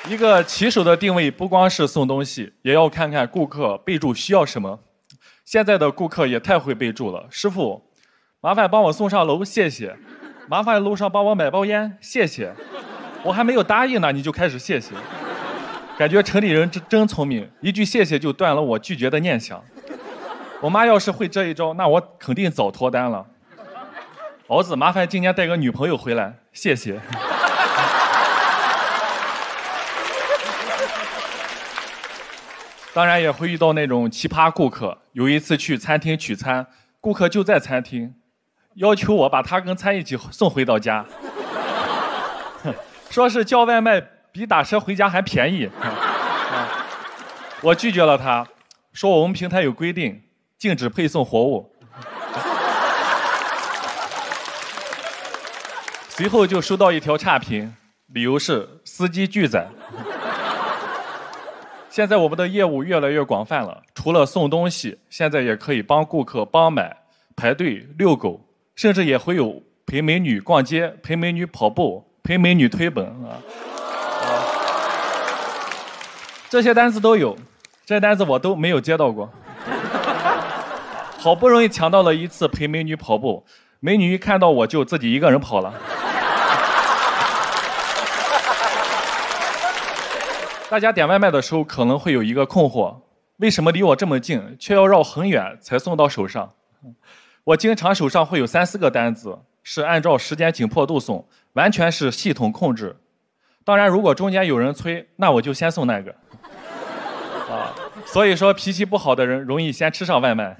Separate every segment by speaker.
Speaker 1: 一个骑手的定位不光是送东西，也要看看顾客备注需要什么。现在的顾客也太会备注了，师傅，麻烦帮我送上楼，谢谢。麻烦路上帮我买包烟，谢谢。我还没有答应呢，你就开始谢谢。感觉城里人真聪明，一句谢谢就断了我拒绝的念想。我妈要是会这一招，那我肯定早脱单了。儿子，麻烦今年带个女朋友回来，谢谢。当然也会遇到那种奇葩顾客。有一次去餐厅取餐，顾客就在餐厅，要求我把他跟餐一起送回到家，说是叫外卖比打车回家还便宜。我拒绝了他，说我们平台有规定，禁止配送活物。随后就收到一条差评，理由是司机拒载。现在我们的业务越来越广泛了，除了送东西，现在也可以帮顾客帮买、排队、遛狗，甚至也会有陪美女逛街、陪美女跑步、陪美女推本啊。这些单子都有，这单子我都没有接到过。好不容易抢到了一次陪美女跑步，美女一看到我就自己一个人跑了。大家点外卖的时候可能会有一个困惑，为什么离我这么近，却要绕很远才送到手上？我经常手上会有3、4个单子，是按照时间紧迫度送，完全是系统控制。当然，如果中间有人催，那我就先送那个。所以说脾气不好的人容易先吃上外卖，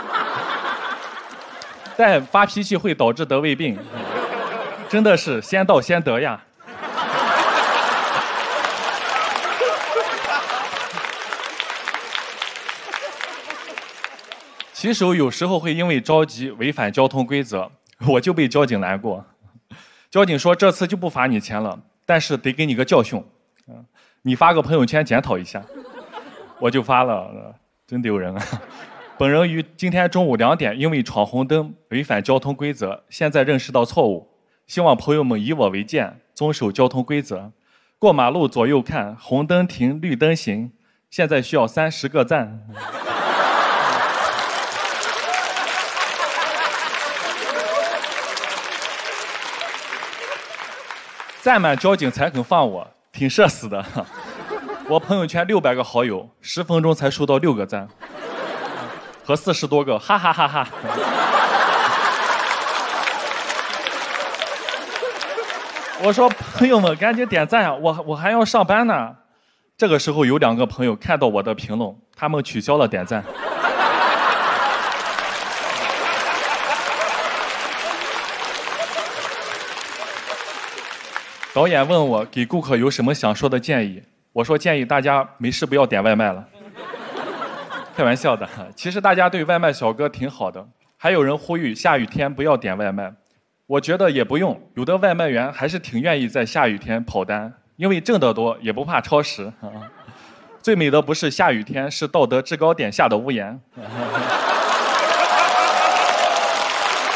Speaker 1: 但发脾气会导致得胃病，真的是先到先得呀。骑手有时候会因为着急违反交通规则，我就被交警拦过。交警说这次就不罚你钱了，但是得给你个教训，你发个朋友圈检讨一下。我就发了，真丢人啊！本人于今天中午2点因为闯红灯违反交通规则，现在认识到错误，希望朋友们以我为鉴，遵守交通规则。过马路左右看，红灯停，绿灯行。现在需要30个赞。赞满交警才肯放我，挺社死的。我朋友圈600个好友，10分钟才收到6个赞，和40多个哈哈哈哈。我说朋友们赶紧点赞啊，我还要上班呢。这个时候有2个朋友看到我的评论，他们取消了点赞。导演问我给顾客有什么想说的建议，我说建议大家没事不要点外卖了。开玩笑的，其实大家对外卖小哥挺好的，还有人呼吁下雨天不要点外卖，我觉得也不用，有的外卖员还是挺愿意在下雨天跑单，因为挣得多也不怕超时。最美的不是下雨天，是道德制高点下的屋檐。